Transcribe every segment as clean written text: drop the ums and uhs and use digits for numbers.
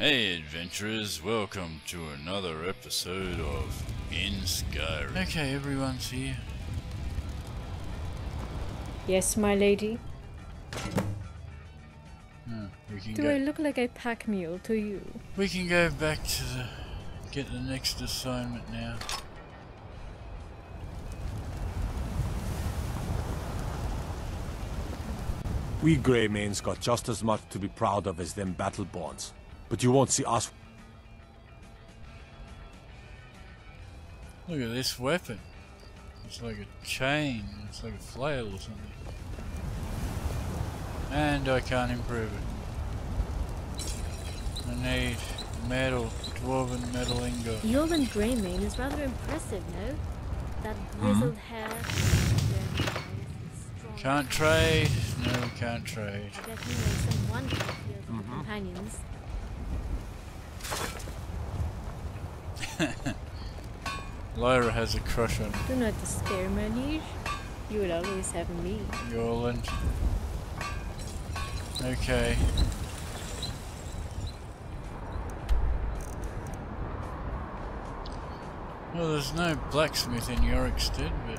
Hey adventurers, welcome to another episode of In Skyrim. Okay, everyone's here. Yes, my lady. Do I Go, look like a pack mule to you? we can go back to get the next assignment now. We Greymanes got just as much to be proud of as them Battleborns. But you won't see us. Look at this weapon. It's like a chain, it's like a flail or something. And I can't improve it. I need metal, dwarven metal ingot. Jordan Greymane is rather impressive, no? That grizzled hair. Can't trade. No, we can't trade. I bet he knows some wonderful fields of companions. Lyra has a crush on Do not despair, my liege. You will always have me. Yorland. Okay. Well, there's no blacksmith in Yorkstead, but...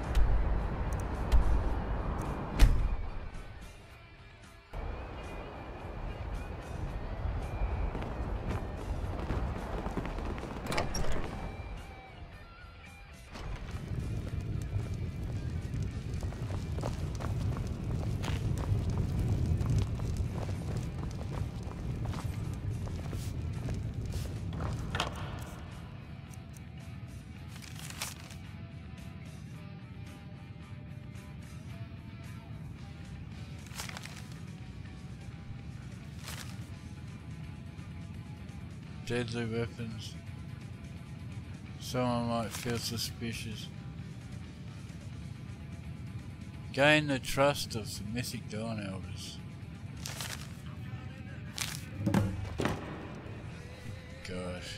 deadly weapons. Someone might feel suspicious. Gain the trust of the mythic Dawn Elders. Gosh.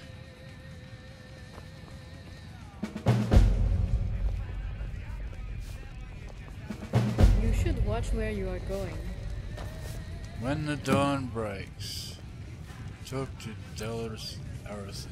You should watch where you are going. When the dawn breaks, talk to Delors Arathon.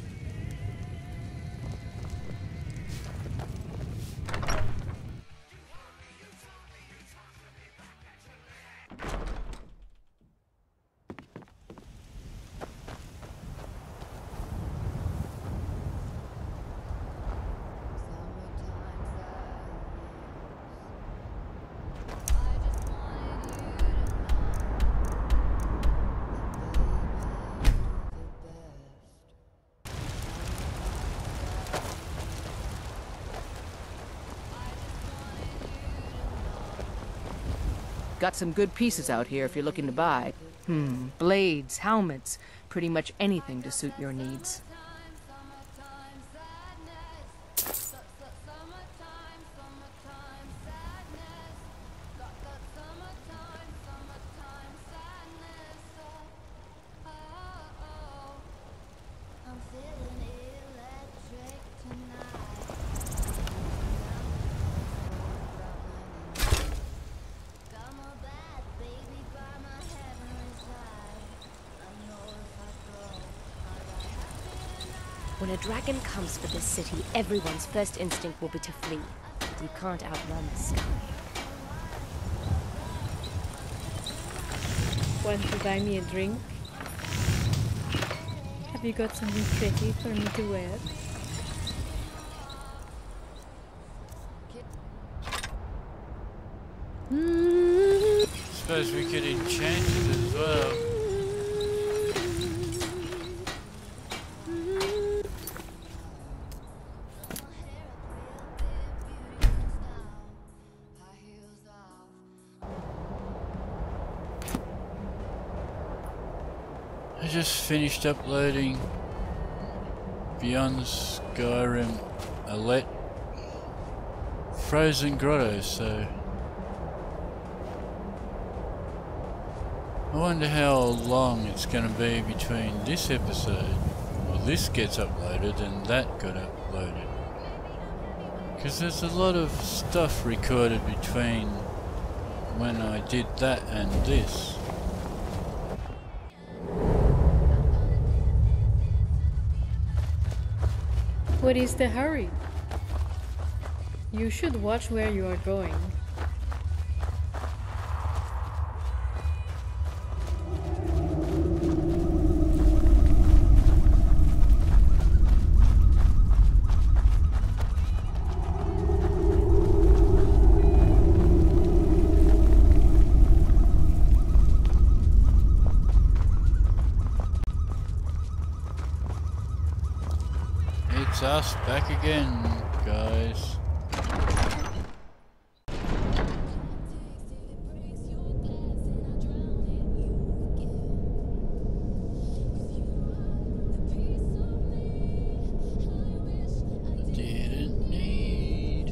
Got some good pieces out here if you're looking to buy. Blades, helmets, pretty much anything to suit your needs. When a dragon comes for this city, everyone's first instinct will be to flee. But you can't outrun the sky. Want to buy me a drink? Have you got something pretty for me to wear? Suppose we could enchant it as well. I just finished uploading Beyond Skyrim Alette Frozen Grotto, so I wonder how long it's going to be between this episode, or this gets uploaded, and that got uploaded. Because there's a lot of stuff recorded between when I did that and this. What is the hurry? You should watch where you are going. It's us back again, guys. Didn't need.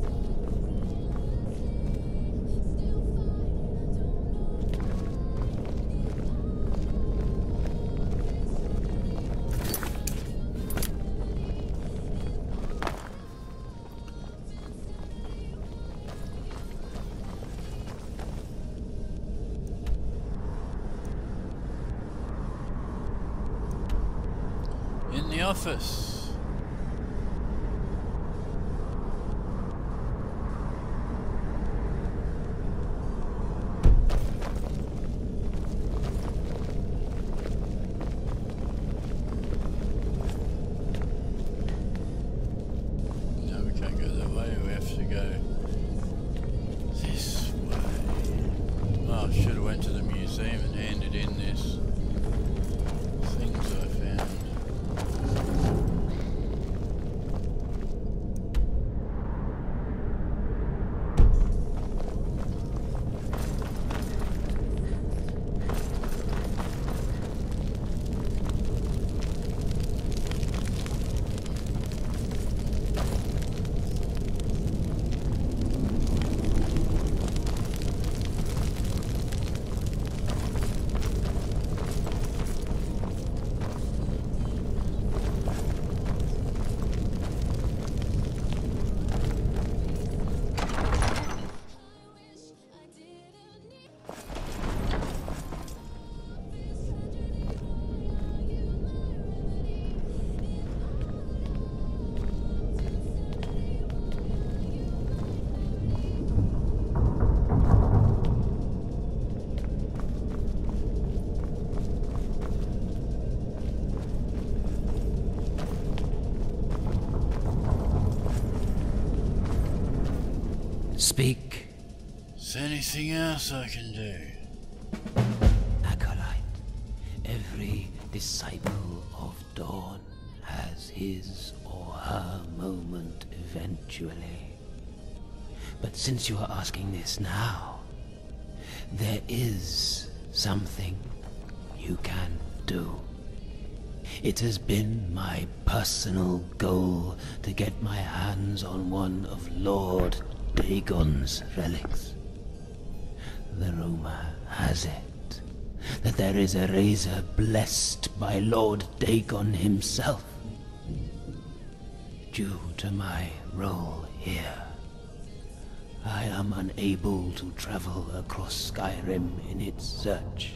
In the office. No, we can't go that way. We have to go this way. Oh, I should have went to the museum and handed in this things I found. Speak. Is there anything else I can do? Acolyte. Every disciple of Dawn has his or her moment eventually. But since you are asking this now, there is something you can do. It has been my personal goal to get my hands on one of Lord Dagon's relics. The rumor has it that there is a razor blessed by Lord Dagon himself. Due to my role here, I am unable to travel across Skyrim in its search.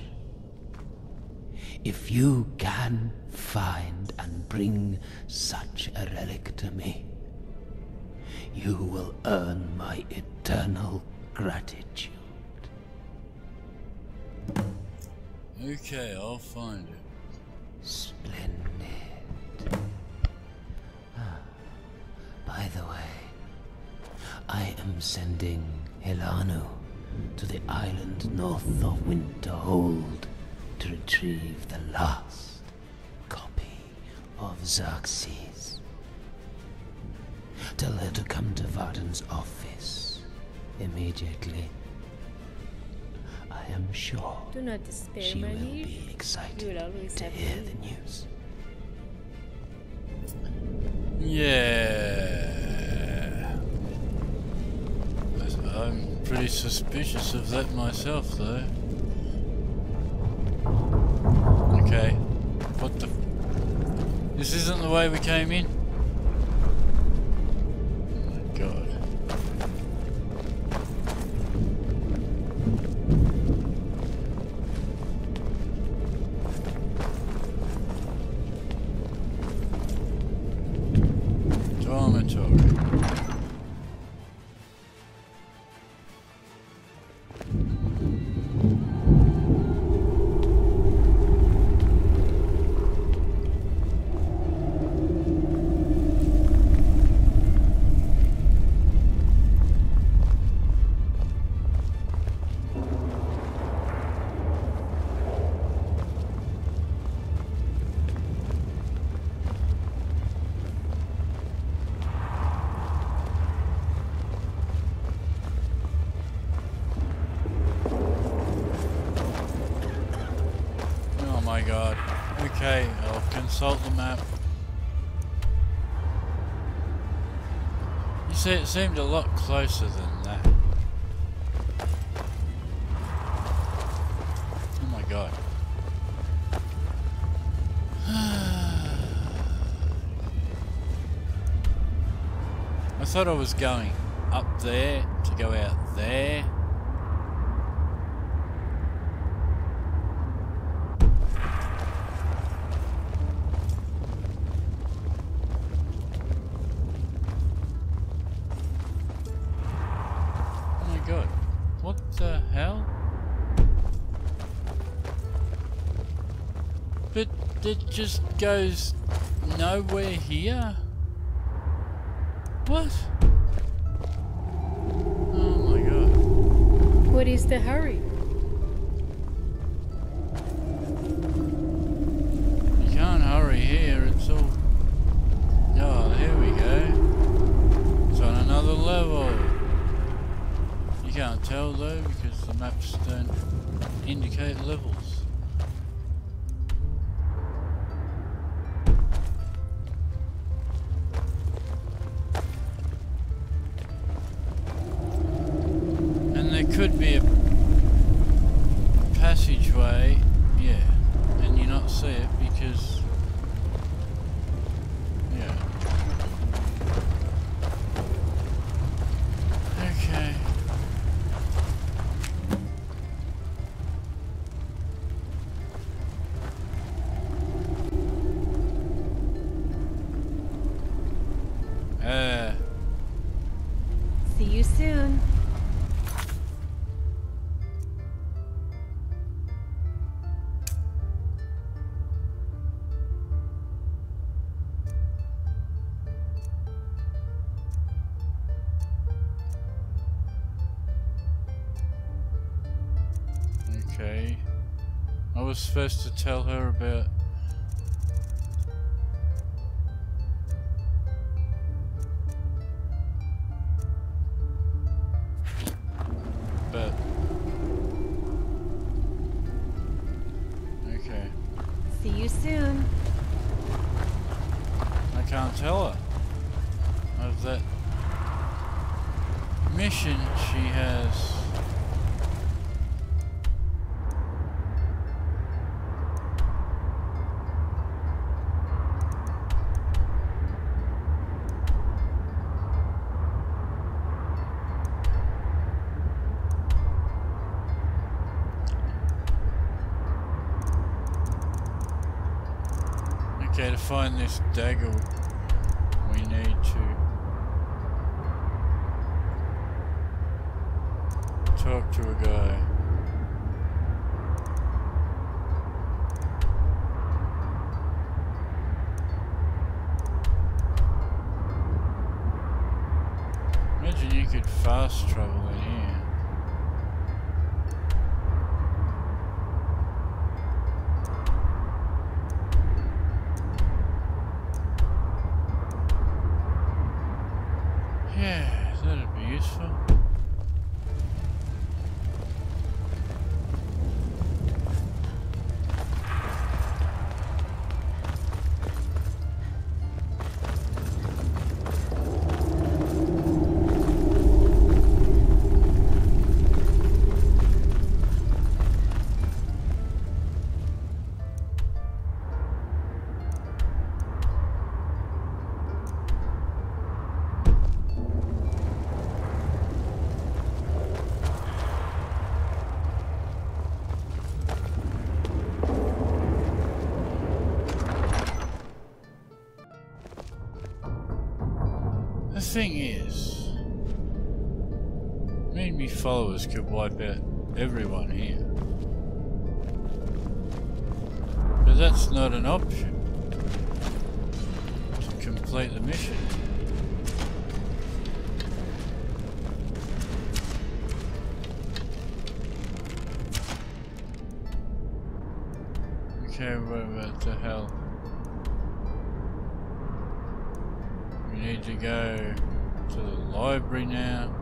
If you can find and bring such a relic to me, you will earn my eternal gratitude. Okay, I'll find it. Splendid. By the way, I am sending Helanu to the island north of Winterhold to retrieve the last copy of Xerxes. Tell her to come to Varden's office immediately. I am sure Do not despair, she will Manir. be You excited will always to have hear me. the news. Yeah. I'm pretty suspicious of that myself, though. Okay. What the... This isn't the way we came in? Oh my god. Okay, I'll consult the map. You see, it seemed a lot closer than that. Oh my god. I thought I was going up there to go out there. Oh my god. What the hell? But it just goes nowhere here? What? Oh my god. What is the hurry? You can't hurry here, it's all... Oh, here we go. It's on another level. You can't tell though because the maps don't indicate levels. Could be a passageway, yeah, and you not see it because, yeah. Okay. See you soon. Okay. I was supposed to tell her about... But... Okay. See you soon. I can't tell her of that mission she has. Okay, to find this dagger, we need to talk to a guy. Imagine you could fast travel in here. Yeah, that'd be useful. The thing is, me and me followers could wipe out everyone here. But that's not an option to complete the mission. Okay, what the hell? We need to go to the library now.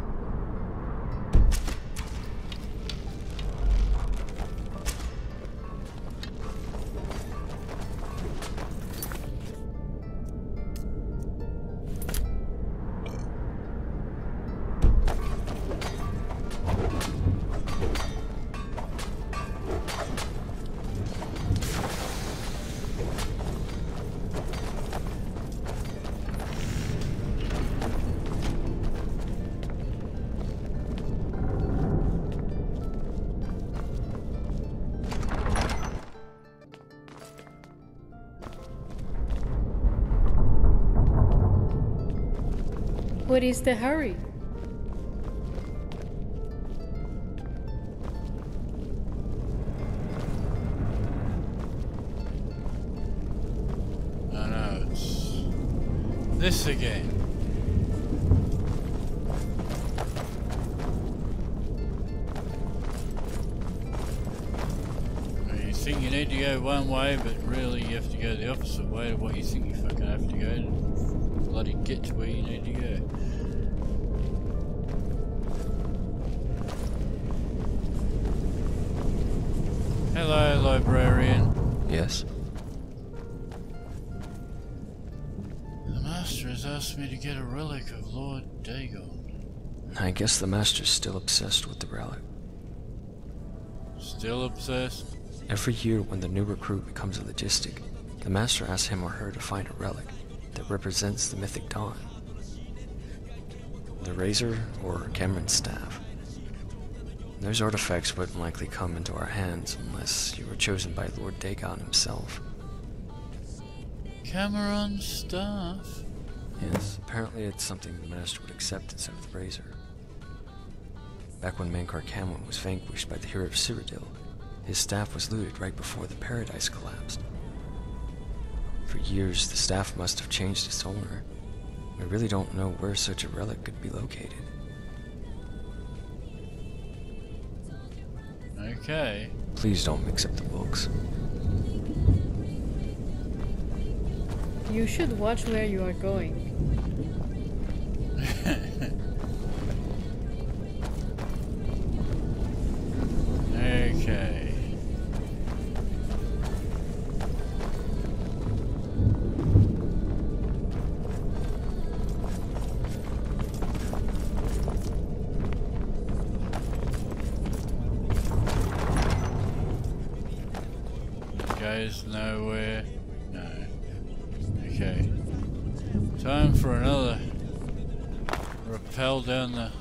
What is the hurry? Oh no, it's this again. You think you need to go one way, but really you have to go the opposite way of what you think you fucking have to go to bloody get to where you need to go. Hello, librarian. Yes? The Master has asked me to get a relic of Lord Dagon. I guess the Master's still obsessed with the relic. Still obsessed? Every year when the new recruit becomes a logistic, the Master asks him or her to find a relic that represents the mythic dawn. The razor or Cameron's staff. Those artifacts wouldn't likely come into our hands unless you were chosen by Lord Dagon himself. Cameron's staff? Yes, apparently it's something the Master would accept instead of the razor. Back when Mankar Cameron was vanquished by the hero of Cyrodiil, his staff was looted right before the paradise collapsed. For years, the staff must have changed its owner. We really don't know where such a relic could be located. Okay. Please don't mix up the books. You should watch where you are going. Okay. Goes nowhere. No. Okay. Time for another rappel down the...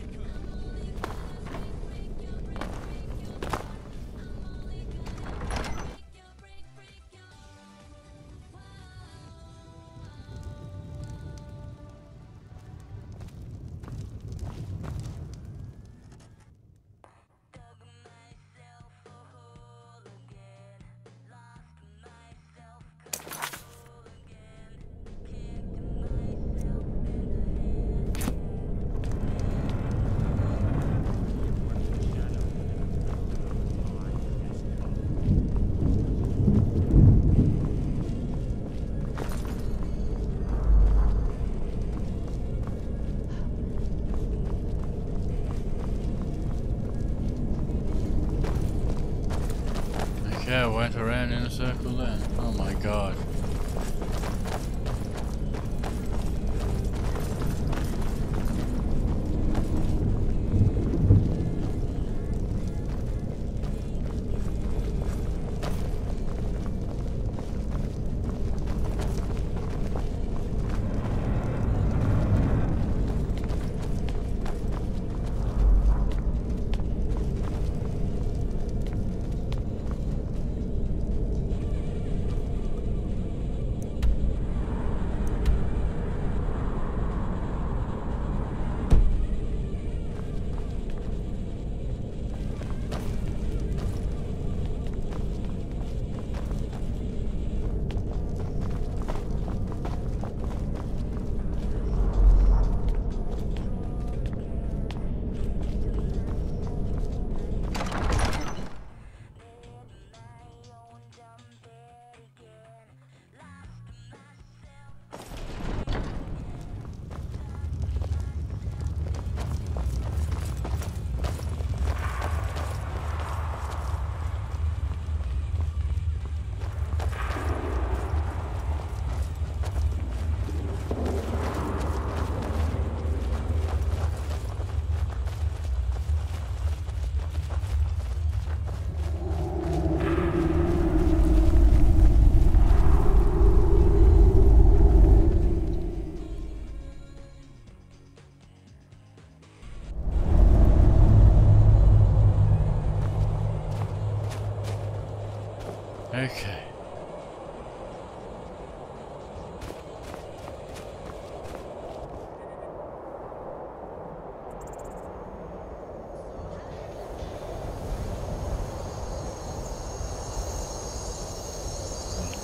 Okay, I went around in a circle then. Oh my god.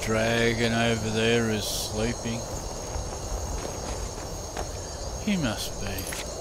dragon over there is sleeping. He must be.